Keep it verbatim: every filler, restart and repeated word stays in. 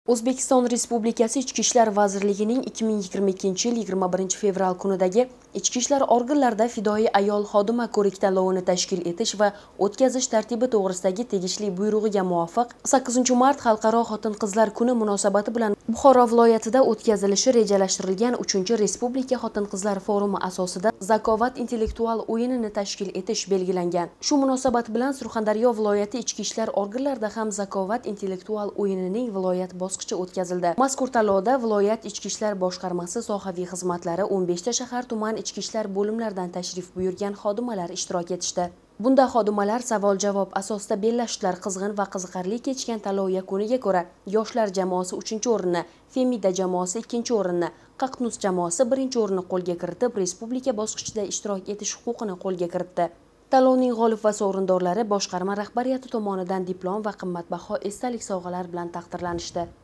O'zbekiston Respublikasi Ichki ishlar vazirligining ikki ming yigirma ikkinchi yil yigirma birinchi fevral kunidagi ichki ishlar organlarida fidoyi ayol xodima ko'rik-tanlovini tashkil etish va o'tkazish tartibi to'g'risidagi tegishli buyrug'iga muvofiq sakkizinchi mart Xalqaro xotin-qizlar kuni munosabati bilan Buxoro viloyatida o'tkazilishi rejalashtirilgan uchinchi Respublika xotin-qizlar forumi asosida zakovat intellektual o'yinini tashkil etish belgilangan. Shu munosabat bilan Surxondaryo viloyati ichki ishlar organlarida ham zakovat intellektual o'yinining viloyat bosqichi o'tkazildi. Mazkur tanlovda viloyat ichki ishlar boshqarmasi sohaviy xizmatlari o'n beshta shahar tuman ichki ishlar bo'limlaridan tashrif buyurgan xodimalar ishtirok etishdi. Bunda xodimalar savol-javob asosida bellashishlar qizg'in va qiziqarli kechgan tanlov yakuniga ko'ra yoshlar jamoasi uchinchi o'rinni, Femida jamoasi ikkinchi o'rinni, Qaqnus jamoasi birinchi o'rinni qo'lga kiritib, respublika bosqichida ishtirok etish huquqini qo'lga kiritdi. Tanlovning g'olib va sovrindorlari boshqarma rahbariyati tomonidan diplom va qimmatbaho esdalik sovg'alar bilan taqdirlanishdi.